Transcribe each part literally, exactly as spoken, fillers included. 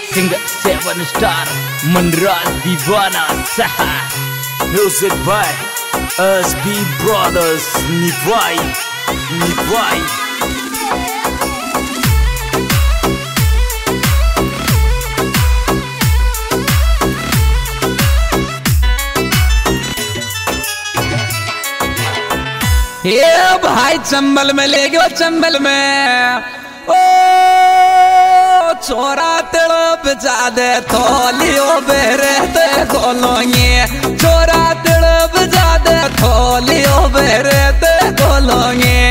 Singer seven star Menras Divana Saha. Music by S B Brothers. Nivai Nivai ये भाई चंबल में ले गयो चंबल में ओ छोरा तेड़ो बचा दे थोलियो बेरे ते गोलोंगे छोरा तेड़ो बचा दे थोलियो बेरे ते गोलोंगे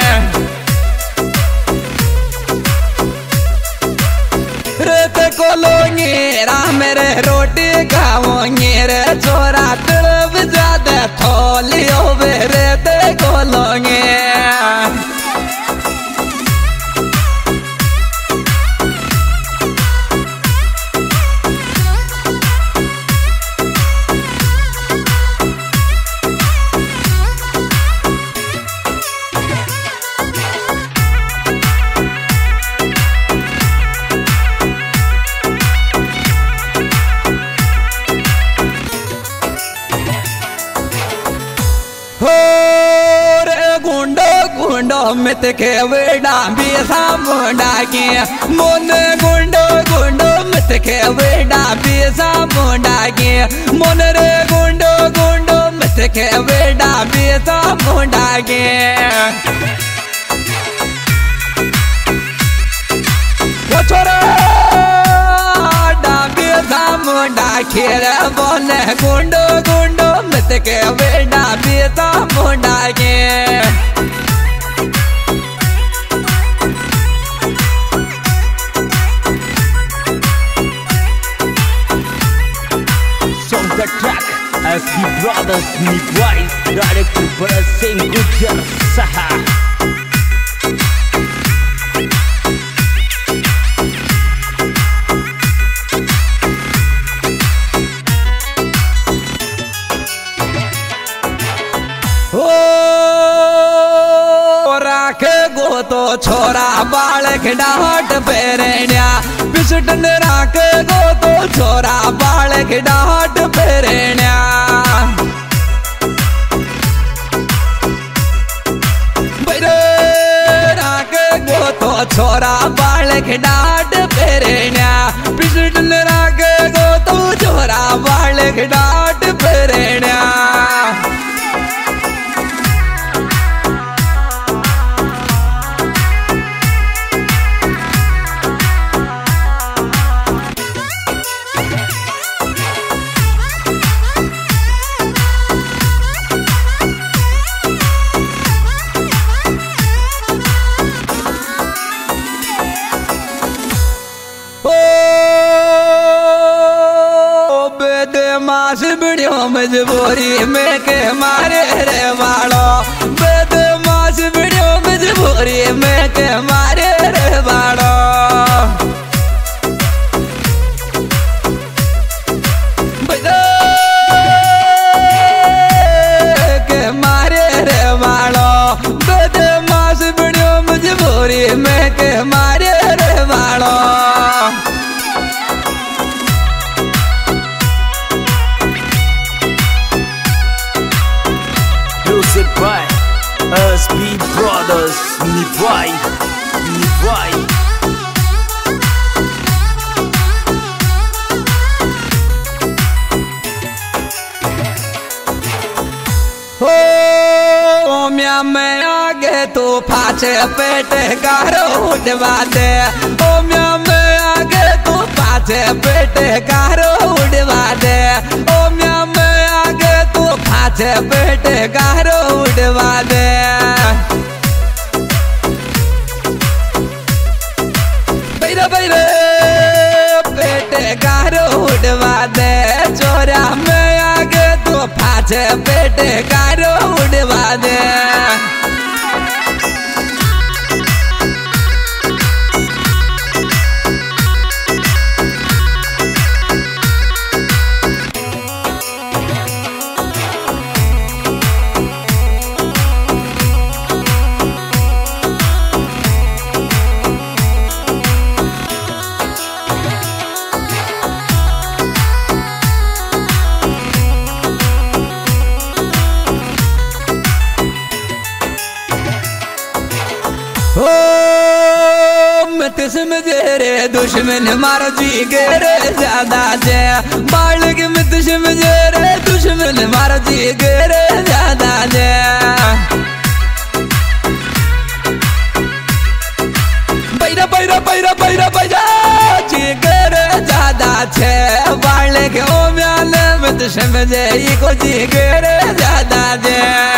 रेते गोलोंगे रा मेरे रोटी खाओगे रे छोरा तेड़ो बचा दे थोलियो बेरे ते गोलोंगे मित के वेड़ा बेसा मुंडा के मोन गुंडो गुंडो मित के वेड़ा बेसा मुंडा के मोन रे गुंडो गुंडो मित के वेड़ा बेसा मुंडा के वो छोरा डाबे सा मुंडा के रे मोन गुंडो गुंडो मित के वेड़ा बेसा मुंडा के the track S B Brothers Nivai, directed by Singh Gujar Saha. गो तो छोरा बालक डाट पेरेण्या पिसटन राख गो तो छोरा बालक डाट पेरेण्या राख गो तो छोरा बालक डाट पेरेण्या पिसटन राख गो तो छोरा बालक डाट पेरेण्या मास बिड़ियो मजबूरी में के मारे रे वालो बेद मास बिड़ियो मजबूरी में के मारे रे वालो के मारे रे वालो बेद मास बिड़ियो मजबूरी में के मारे रे वालो Music by S B Brothers Nivai Nivai ओ म्या मैं आगे तो पाछे पेट गारो उड़वा दे ओ म्या मैं आगे तो पाछे पेट गारो उड़वा दे ओ म्या मैं आगे तो पाछे पेट गारो उड़वा दे बैरे बैरे पेट गारो उड़वा दे छोरा मैं आगे तो पाछे पेट गारो उड़वा दे रे दुश्मन मारो जी गेरे ज्यादा जे बालक में दुश्मन रे दुश्मन मारो जी गेरे ज्यादा जे बैरा बैरा बैरा बैरा बैरा जी गेरे ज्यादा छे बालक ओ म्याले में दुश्मन जे को जी गेरे ज्यादा जे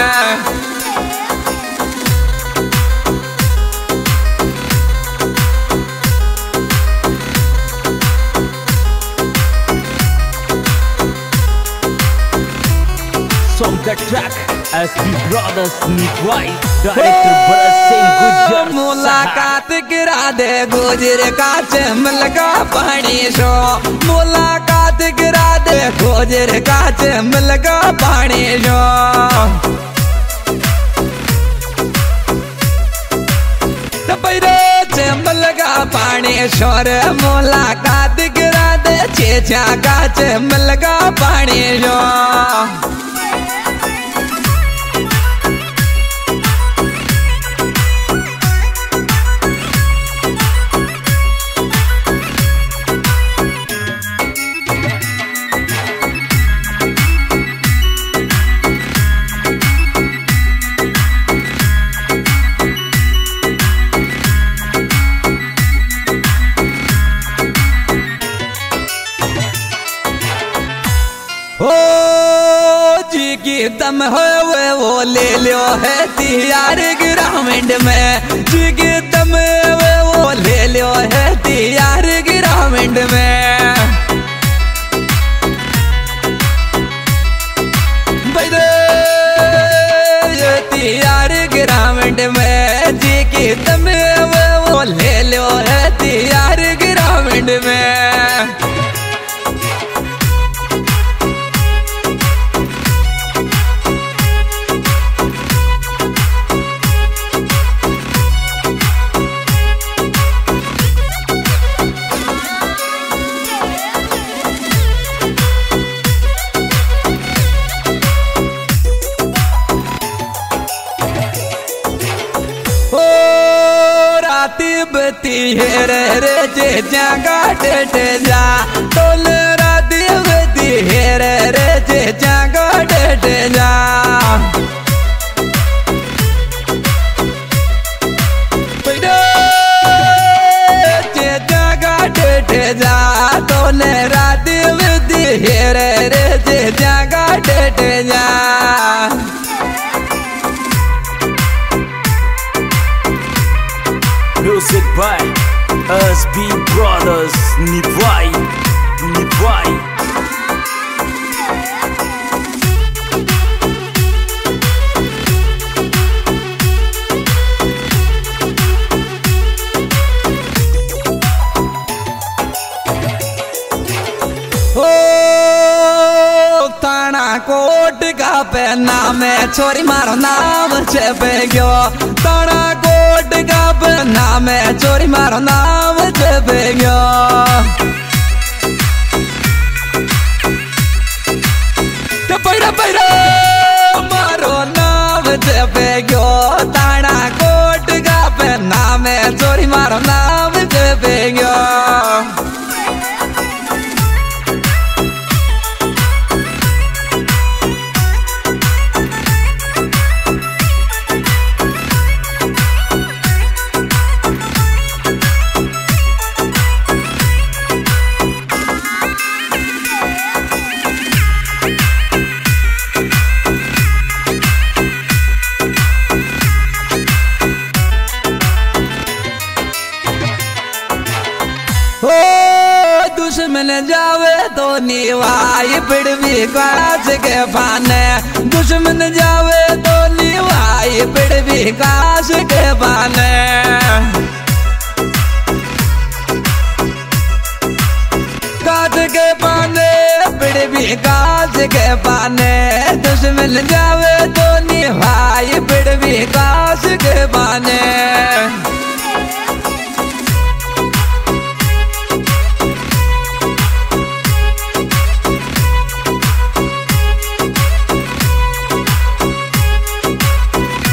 From the track S B Brothers Nibwai Director Bharat Singh Gujjar मुलाकात गिरा दे गुजर काच मिलगा पानी शो मुलाकात गिरा दे गुजर काच मिलगा पानी शो पैरे मिलगा पानी शोर मुलाकात गिरा दे चेचा काच मिलगा पानी शो ओ जी की दम हो वो ले लो है तियार ग्रामीण में जी की दम वो ले लो है तियार ग्रामीण में बैरे तियार ग्रामीण में जी की दम वो ले लो है तियार ग्रामीण में बती है रे रे जे जागा डेट जा तोल राती बती है रे रे जे जागा डेट जा जे जागा डेट जा तोल राती बती है रे रे जे जागा डेट जा Music by S B Brothers Nibwai Nibwai ओ ताना कोट का पहना में छोरी मारो नाम छपे गयो ताना कोट का पहना में छोरी मारो नाम छपे गयो तो पैरा पैरा मारो नाम छपे गयो ताना कोट का पहना में छोरी मारो नाम छपे गयो दुश्मन जावे तो निवाई पिड़वी काश के पाने दुश्मन जावे तो निवाई पिड़वी काश के पाने काश के पाने पिड़वी काश के पाने दुश्मन जावे तो निवाई पिड़वी काश के पाने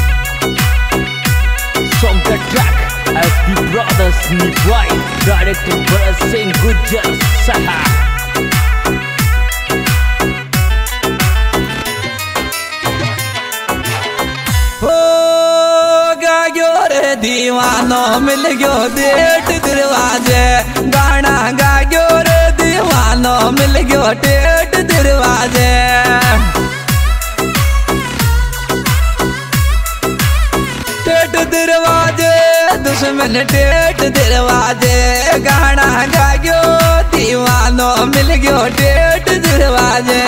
From the track S B Brothers Nibwai Director director Bharat Singh Gujjar साहब। दीवानो मिल गयो डेट दरवाजे, गाना गा गयो रे दीवानो मिल गयो डेट दरवाजे। डेट दरवाजे दुश्मन डेट दरवाजे, गाना गा गयो दीवानो मिल गयो डेट दरवाजे।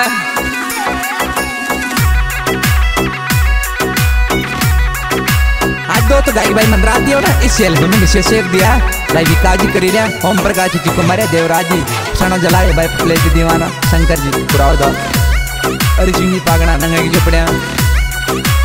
तो गाई भाई मंदरा दियो ना इस एल्बम में विशेष एक दिया लाइव काजी करी लिया ओम प्रकाश जी को मारे देवराज जी सणो जलाए भाई प्ले की दीवाना शंकर जी पुराव दा अरिजिनी पागना नंगा की जो पड़या।